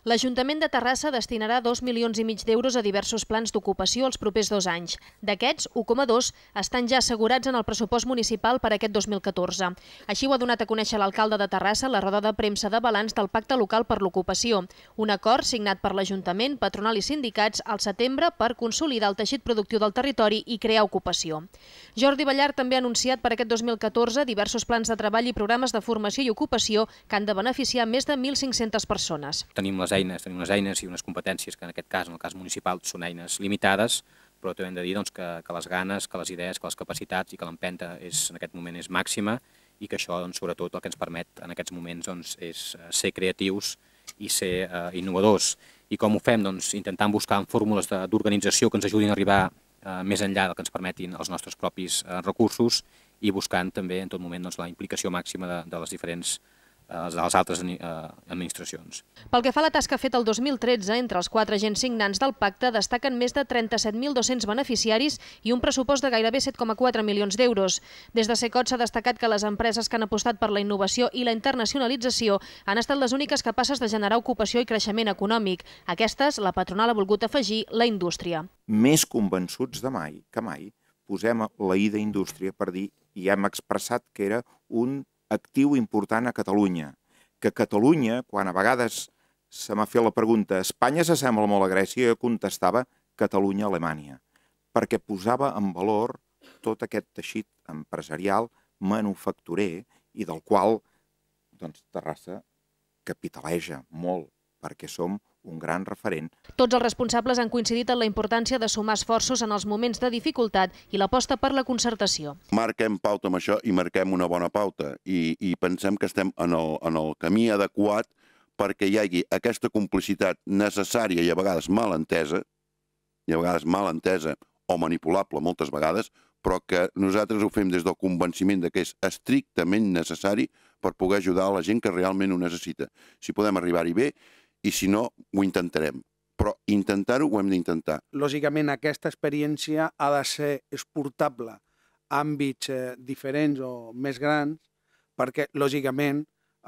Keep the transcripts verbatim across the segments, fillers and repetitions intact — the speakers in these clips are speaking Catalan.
L'Ajuntament de Terrassa destinarà dos milions i mig d'euros a diversos plans d'ocupació els propers dos anys. D'aquests, u coma dos estan ja assegurats en el pressupost municipal per aquest dos mil catorze. Així ho ha donat a conèixer l'alcalde de Terrassa a la roda de premsa de balanç del Pacte Local per l'Ocupació, un acord signat per l'Ajuntament, patronal i sindicats al setembre per consolidar el teixit productiu del territori i crear ocupació. Jordi Ballart també ha anunciat per aquest dos mil catorze diversos plans de treball i programes de formació i ocupació que han de beneficiar més de mil cinc-centes persones. Tenim les eines, tenim unes eines i unes competències que en aquest cas, en el cas municipal, són eines limitades, però també hem de dir doncs, que, que les ganes, que les idees, que les capacitats i que l'empenta és, en aquest moment és màxima i que això, doncs, sobretot, el que ens permet en aquests moments doncs, és ser creatius i ser eh, innovadors. I com ho fem? Doncs, intentant buscar fórmules d'organització que ens ajudin a arribar eh, més enllà del que ens permetin els nostres propis eh, recursos i buscant també en tot moment doncs, la implicació màxima de, de les diferents de les altres administracions. Pel que fa a la tasca feta el dos mil tretze, entre els quatre agents signants del pacte destaquen més de trenta-set mil dos-cents beneficiaris i un pressupost de gairebé set coma quatre milions d'euros. Des de Secot s'ha destacat que les empreses que han apostat per la innovació i la internacionalització han estat les úniques capaces de generar ocupació i creixement econòmic. Aquestes, la patronal ha volgut afegir la indústria. Més convençuts de mai que mai posem la i d'indústria per dir, i hem expressat que era un actiu important a Catalunya, que Catalunya, quan a vegades se m'ha fet la pregunta Espanya s'assembla molt a Grècia, jo contestava Catalunya-Alemanya, perquè posava en valor tot aquest teixit empresarial, manufacturer, i del qual doncs, Terrassa capitaleja molt, perquè som un gran referent. Tots els responsables han coincidit en la importància de sumar esforços en els moments de dificultat i l'aposta per la concertació. Marquem pauta amb això i marquem una bona pauta i, i pensem que estem en el, en el camí adequat perquè hi hagi aquesta complicitat necessària i a vegades mal entesa, i a vegades mal entesa o manipulable moltes vegades, però que nosaltres ho fem des del convenciment de que és estrictament necessari per poder ajudar a la gent que realment ho necessita. Si podem arribar-hi bé, i si no, ho intentarem. Però intentar-ho ho hem d'intentar. Lògicament, aquesta experiència ha de ser exportable a àmbits eh, diferents o més grans, perquè, lògicament,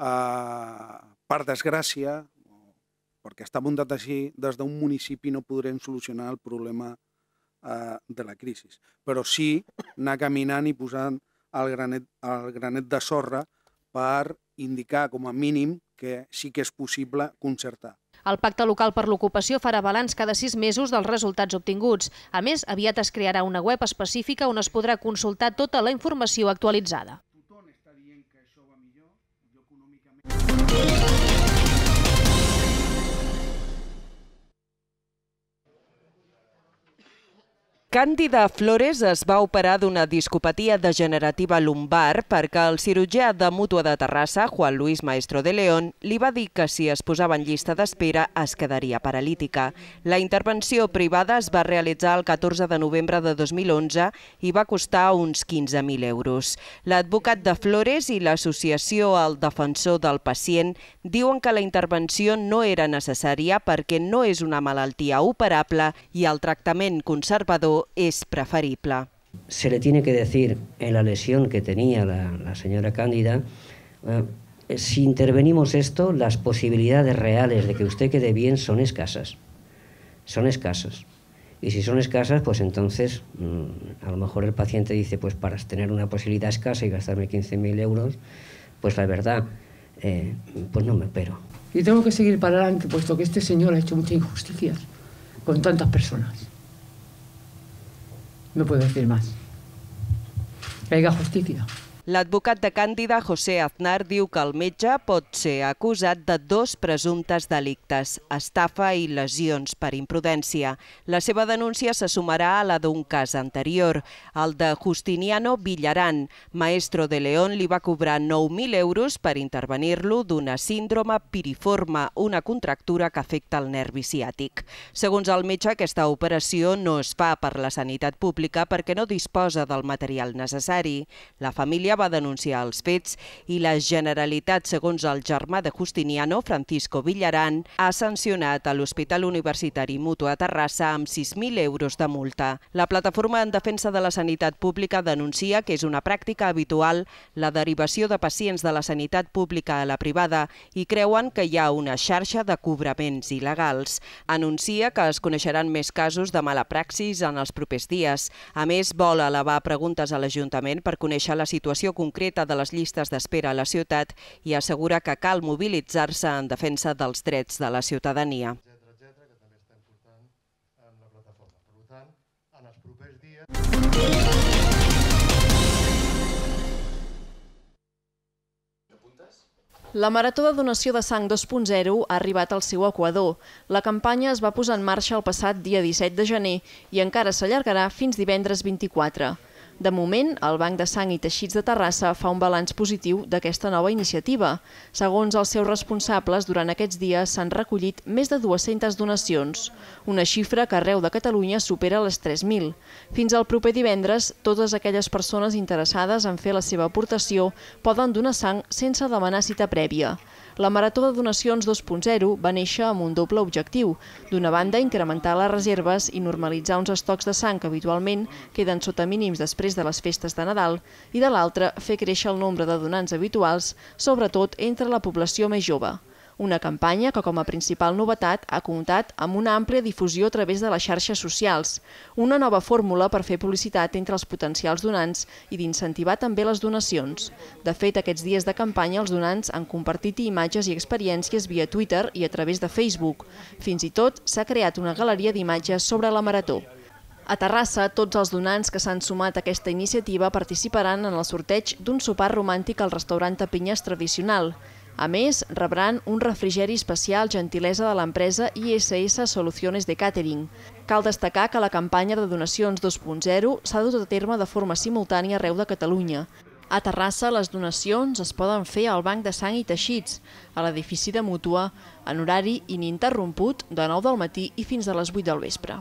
eh, per desgràcia, perquè està muntat així, des d'un municipi no podrem solucionar el problema eh, de la crisi. Però sí anar caminant i posant el granet, el granet de sorra per indicar, com a mínim, que sí que és possible concertar. El Pacte Local per l'Ocupació farà balanç cada sis mesos dels resultats obtinguts. A més, aviat es crearà una web específica on es podrà consultar tota la informació actualitzada. Tothom està dient que això va millor, jo econòmicament... Càndida Flores es va operar d'una discopatia degenerativa lumbar perquè el cirurgià de Mútua de Terrassa, Juan Luis Maestro de León, li va dir que si es posava en llista d'espera es quedaria paralítica. La intervenció privada es va realitzar el catorze de novembre de dos mil onze i va costar uns quinze mil euros. L'advocat de Flores i l'associació El Defensor del Pacient diuen que la intervenció no era necessària perquè no és una malaltia operable i el tractament conservador es preferible. Se le tiene que decir en la lesión que tenía la, la señora Cándida, eh, si intervenimos esto, las posibilidades reales de que usted quede bien son escasas. Son escasas. Y si son escasas, pues entonces mmm, a lo mejor el paciente dice, pues para tener una posibilidad escasa y gastarme quince mil euros, pues la verdad, eh, pues no me opero. Y tengo que seguir para adelante, puesto que este señor ha hecho muchas injusticias con tantas personas. No puedo decir más. Que haya justicia. L'advocat de Càndida, José Aznar, diu que el metge pot ser acusat de dos presumptes delictes, estafa i lesions per imprudència. La seva denúncia se sumarà a la d'un cas anterior, el de Justiniano Villarán. Maestro de León li va cobrar nou mil euros per intervenir-lo d'una síndrome piriforme, una contractura que afecta el nervi ciàtic. Segons el metge, aquesta operació no es fa per la sanitat pública perquè no disposa del material necessari. La família va denunciar els fets i la Generalitat, segons el germà de Justiniano, Francisco Villarán, ha sancionat a l'Hospital Universitari Mutu a Terrassa amb sis mil euros de multa. La plataforma en defensa de la sanitat pública denuncia que és una pràctica habitual la derivació de pacients de la sanitat pública a la privada i creuen que hi ha una xarxa de cobraments il·legals. Anuncia que es coneixeran més casos de mala praxis en els propers dies. A més, vol elevar preguntes a l'Ajuntament per conèixer la situació concreta de les llistes d'espera a la ciutat i assegura que cal mobilitzar-se en defensa dels drets de la ciutadania. La Marató de Donació de Sang dos punt zero ha arribat al seu equador. La campanya es va posar en marxa el passat dia disset de gener i encara s'allargarà fins divendres vint-i-quatre. De moment, el Banc de Sang i Teixits de Terrassa fa un balanç positiu d'aquesta nova iniciativa. Segons els seus responsables, durant aquests dies s'han recollit més de dues-centes donacions, una xifra que arreu de Catalunya supera les tres mil. Fins al proper divendres, totes aquelles persones interessades en fer la seva aportació poden donar sang sense demanar cita prèvia. La Marató de Donacions dos punt zero va néixer amb un doble objectiu. D'una banda, incrementar les reserves i normalitzar uns estocs de sang que habitualment queden sota mínims després de les festes de Nadal, i de l'altra, fer créixer el nombre de donants habituals, sobretot entre la població més jove. Una campanya que, com a principal novetat, ha comptat amb una àmplia difusió a través de les xarxes socials, una nova fórmula per fer publicitat entre els potencials donants i d'incentivar també les donacions. De fet, aquests dies de campanya els donants han compartit imatges i experiències via Twitter i a través de Facebook. Fins i tot s'ha creat una galeria d'imatges sobre la marató. A Terrassa, tots els donants que s'han sumat a aquesta iniciativa participaran en el sorteig d'un sopar romàntic al restaurant Tapinyes tradicional. A més, rebran un refrigeri especial gentilesa de l'empresa I S S Soluciones de Catering. Cal destacar que la campanya de donacions dos punt zero s'ha dut a terme de forma simultània arreu de Catalunya. A Terrassa, les donacions es poden fer al Banc de Sang i Teixits, a l'edifici de Mútua, en horari ininterromput de nou del matí i fins a les vuit del vespre.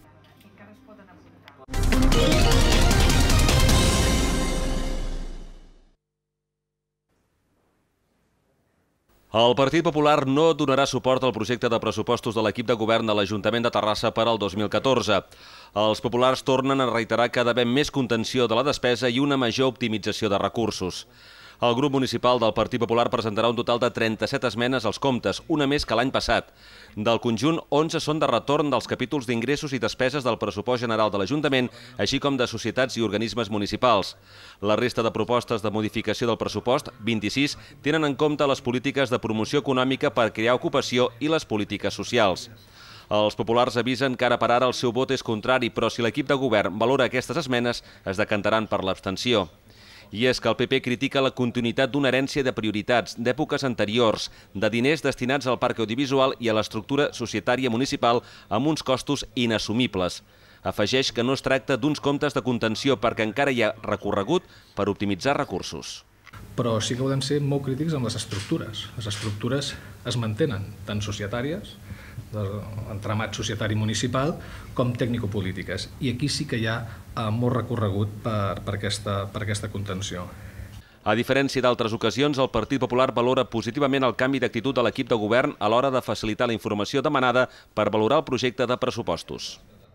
El Partit Popular no donarà suport al projecte de pressupostos de l'equip de govern de l'Ajuntament de Terrassa per al dos mil catorze. Els populars tornen a reiterar que ha d'haver més contenció de la despesa i una major optimització de recursos. El grup municipal del Partit Popular presentarà un total de trenta-set esmenes als comptes, una més que l'any passat. Del conjunt, onze són de retorn dels capítols d'ingressos i despeses del pressupost general de l'Ajuntament, així com de societats i organismes municipals. La resta de propostes de modificació del pressupost, vint-i-sis, tenen en compte les polítiques de promoció econòmica per crear ocupació i les polítiques socials. Els populars avisen que ara per ara el seu vot és contrari, però si l'equip de govern valora aquestes esmenes, es decantaran per l'abstenció. I és que el P P critica la continuïtat d'una herència de prioritats d'èpoques anteriors, de diners destinats al parc audiovisual i a l'estructura societària municipal amb uns costos inassumibles. Afegeix que no es tracta d'uns comptes de contenció perquè encara hi ha recorregut per optimitzar recursos. Però sí que podem ser molt crítics amb les estructures. Les estructures es mantenen, tant societàries, d'entramat societari municipal, com tècnico-polítiques. I aquí sí que hi ha molt recorregut per, per, aquesta, per aquesta contenció. A diferència d'altres ocasions, el Partit Popular valora positivament el canvi d'actitud de l'equip de govern a l'hora de facilitar la informació demanada per valorar el projecte de pressupostos.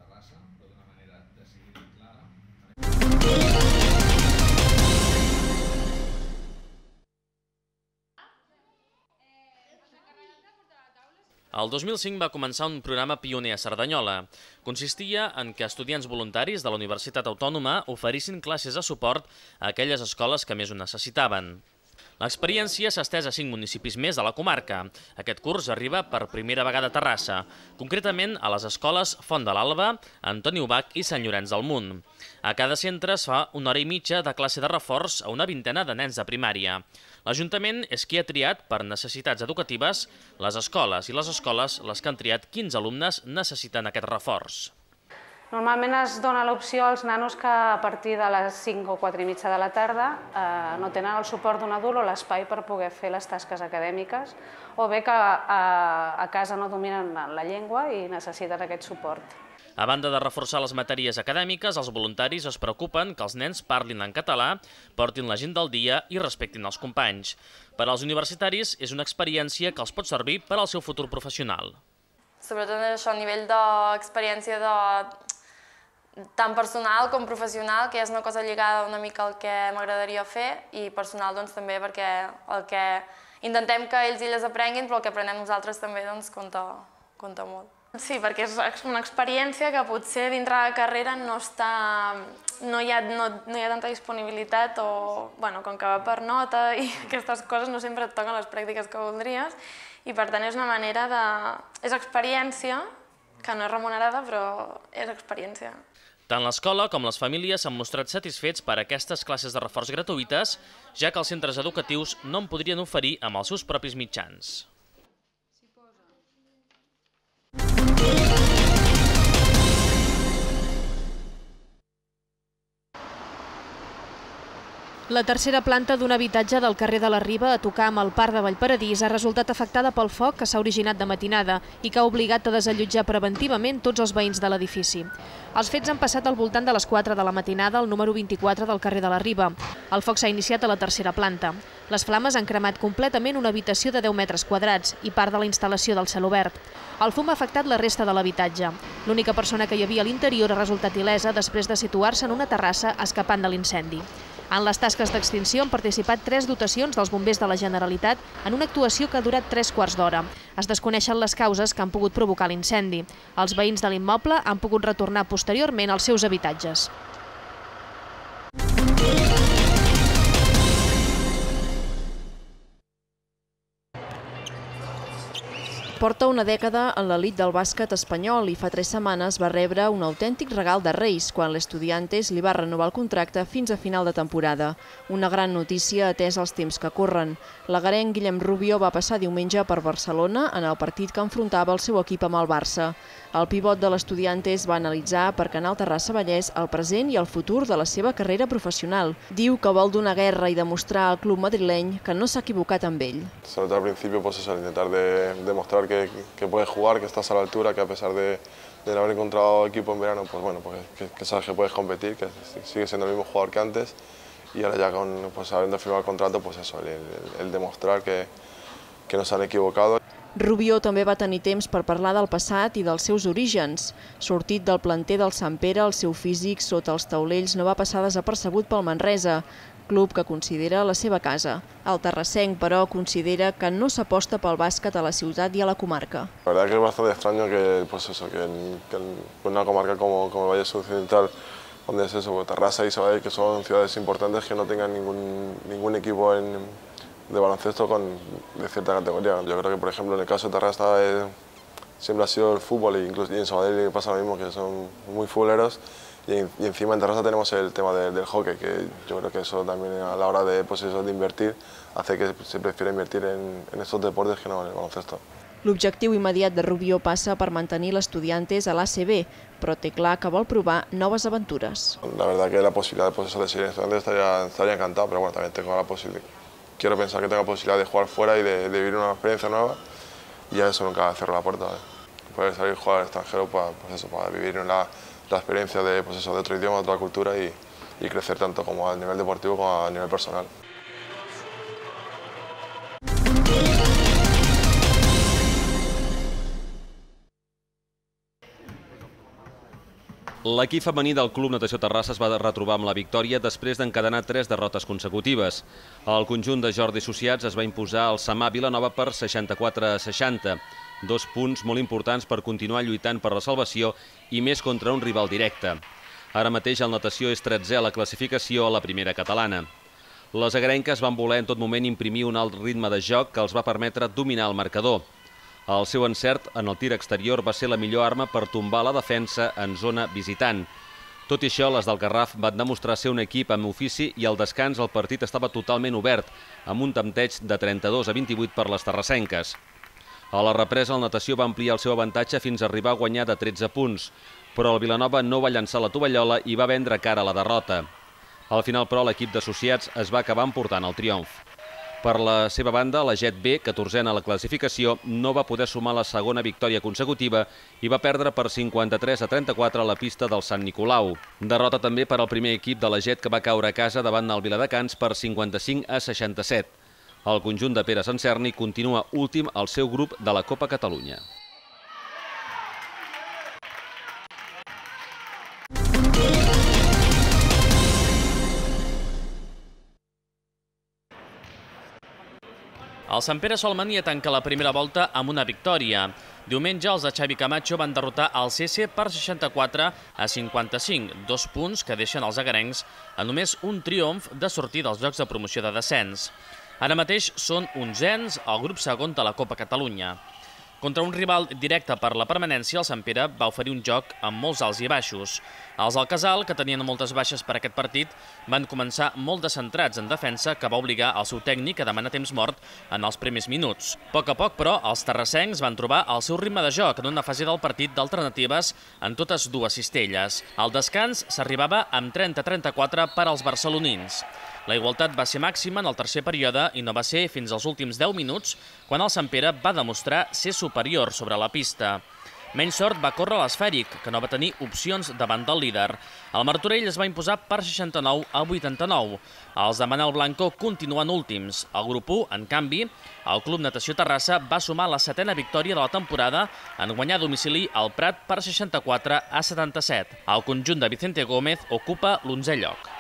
El dos mil cinc va començar un programa pioner a Cerdanyola. Consistia en que estudiants voluntaris de la Universitat Autònoma oferissin classes de suport a aquelles escoles que més ho necessitaven. L'experiència s'ha estès a cinc municipis més de la comarca. Aquest curs arriba per primera vegada a Terrassa, concretament a les escoles Font de l'Alba, Antoni Ubach i Sant Llorenç del Munt. A cada centre es fa una hora i mitja de classe de reforç a una vintena de nens de primària. L'Ajuntament és qui ha triat, per necessitats educatives, les escoles i les escoles les que han triat quins alumnes necessiten aquest reforç. Normalment es dona l'opció als nanos que a partir de les cinc o quatre i mitja de la tarda no tenen el suport d'un adult o l'espai per poder fer les tasques acadèmiques, o bé que a casa no dominen la llengua i necessiten aquest suport. A banda de reforçar les matèries acadèmiques, els voluntaris es preocupen que els nens parlin en català, portin la gent del dia i respectin els companys. Per als universitaris és una experiència que els pot servir per al seu futur professional. Sobretot això a nivell d'experiència de... tant personal com professional, que és una cosa lligada una mica al que m'agradaria fer, i personal doncs, també perquè el que intentem que ells i elles aprenguin, però el que aprenem nosaltres també doncs, compta, compta molt. Sí, perquè és una experiència que potser dintre de la carrera no, està, no, hi ha, no, no hi ha tanta disponibilitat o, bueno, com que va per nota i aquestes coses no sempre et toquen les pràctiques que voldries i per tant és una manera de... és experiència, que no és remunerada, però és experiència. Tant l'escola com les famílies s'han mostrat satisfets per aquestes classes de reforç gratuïtes, ja que els centres educatius no en podrien oferir amb els seus propis mitjans. La tercera planta d'un habitatge del carrer de la Riba, a tocar amb el Parc de Vallparadís, ha resultat afectada pel foc que s'ha originat de matinada i que ha obligat a desallotjar preventivament tots els veïns de l'edifici. Els fets han passat al voltant de les quatre de la matinada al número vint-i-quatre del carrer de la Riba. El foc s'ha iniciat a la tercera planta. Les flames han cremat completament una habitació de deu metres quadrats i part de la instal·lació del celobert. El fum ha afectat la resta de l'habitatge. L'única persona que hi havia a l'interior ha resultat il·lesa després de situar-se en una terrassa escapant de l'incendi. En les tasques d'extinció han participat tres dotacions dels bombers de la Generalitat en una actuació que ha durat tres quarts d'hora. Es desconeixen les causes que han pogut provocar l'incendi. Els veïns de l'immoble han pogut retornar posteriorment als seus habitatges. Porta una dècada en l'elit del bàsquet espanyol i fa tres setmanes va rebre un autèntic regal de Reis quan l'Estudiantes li va renovar el contracte fins a final de temporada. Una gran notícia atès els temps que corren. L'agarenc Guillem Rubio va passar diumenge per Barcelona en el partit que enfrontava el seu equip amb el Barça. El pivot de l'Estudiantes va analitzar per Canal Terrassa Vallès el present i el futur de la seva carrera professional. Diu que vol donar guerra i demostrar al club madrileny que no s'ha equivocat amb ell. Sobre todo al principio, pues eso, intentar de, demostrar que, que puedes jugar, que estás a la altura, que a pesar de, de no haber encontrado equipo en verano, pues bueno, pues que, que sabes que puedes competir, que sigues siendo el mismo jugador que antes y ahora ya con, pues, habiendo firmado el contrato, pues eso, el, el, el demostrar que, que no s'han equivocado. Rubio també va tenir temps per parlar del passat i dels seus orígens. Sortit del planter del Sant Pere, el seu físic sota els taulells no va passar desapercebut pel Manresa, club que considera la seva casa. El terrassenc, però, considera que no s'aposta pel bàsquet a la ciutat i a la comarca. La verdad que es bastante extraño que, pues eso, que, en, que en una comarca como, como el Valle Occidental, donde es eso, Terrassa y Sabadell, que son ciudades importantes, que no tengan ningún, ningún equipo en, de baloncesto con, de cierta categoría. Yo creo que, por ejemplo, en el caso de Terrassa eh, siempre ha sido el fútbol, e incluso y en Sabadell pasa lo mismo, que son muy futboleros. Y, y encima en Terrassa tenemos el tema de, del hockey, que yo creo que eso también a la hora de, pues eso, de invertir hace que se prefiera invertir en, en estos deportes que no en el baloncesto. L'objectiu immediat de Rubio passa per mantenir l'Estudiantes a l'A C B, però té clar que vol provar noves aventures. La verdad que la posibilidad pues eso, de ser Estudiantes estaría, estaría encantado, pero bueno, también tengo la posibilidad, quiero pensar que tengo la posibilidad de jugar fuera y de, de vivir una experiencia nueva, y a eso nunca cierro la puerta. ¿eh? Poder salir a jugar al extranjero para, pues eso, para vivir una la experiencia de, pues eso, de otro idioma, de otra cultura y, y crecer tanto como a nivel deportivo como a nivel personal. L'equip femení del Club Natació Terrassa es va retrobar amb la victòria després d'encadenar tres derrotes consecutives. El conjunt de Jordi Associats es va imposar al Samà Vilanova per seixanta-quatre a seixanta. Dos punts molt importants per continuar lluitant per la salvació i més contra un rival directe. Ara mateix el Natació és tretzè a la classificació a la primera catalana. Les agarenques van voler en tot moment imprimir un alt ritme de joc que els va permetre dominar el marcador. El seu encert en el tir exterior va ser la millor arma per tombar la defensa en zona visitant. Tot i això, les del Garraf van demostrar ser un equip amb ofici i al descans el partit estava totalment obert, amb un tempteig de trenta-dos a vint-i-vuit per les terrassenques. A la represa, el Natació va ampliar el seu avantatge fins a arribar a guanyar de tretze punts, però el Vilanova no va llançar la tovallola i va vendre cara a la derrota. Al final, però, l'equip d'associats es va acabar emportant el triomf. Per la seva banda, la Jet B, catorzena a la classificació, no va poder sumar la segona victòria consecutiva i va perdre per cinquanta-tres a trenta-quatre a la pista del Sant Nicolau. Derrota també per al primer equip de la Jet, que va caure a casa davant el Viladecans per cinquanta-cinc a seixanta-set. El conjunt de Pere Sancerni continua últim al seu grup de la Copa Catalunya. El Sant Pere Solmania tanca la primera volta amb una victòria. Diumenge, els de Xavi Camacho van derrotar el C S per seixanta-quatre a cinquanta-cinc, dos punts que deixen els agarencs a només un triomf de sortir dels llocs de promoció de descens. Ara mateix són onzens al grup segon de la Copa Catalunya. Contra un rival directe per la permanència, el Sant Pere va oferir un joc amb molts alts i baixos. Els del Casal, que tenien moltes baixes per aquest partit, van començar molt descentrats en defensa, que va obligar el seu tècnic a demanar temps mort en els primers minuts. A poc a poc, però, els terrassencs van trobar el seu ritme de joc en una fase del partit d'alternatives en totes dues cistelles. Al descans s'arribava amb trenta a trenta-quatre per als barcelonins. La igualtat va ser màxima en el tercer període i no va ser fins als últims deu minuts quan el Sant Pere va demostrar ser superior sobre la pista. Menys sort va córrer l'esfèric, que no va tenir opcions davant del líder. El Martorell es va imposar per seixanta-nou a vuitanta-nou. Els de Manel Blanco continuen últims. El grup u, en canvi, el Club Natació Terrassa va sumar la setena victòria de la temporada en guanyar a domicili al Prat per seixanta-quatre a setanta-set. El conjunt de Vicente Gómez ocupa l'onzè lloc.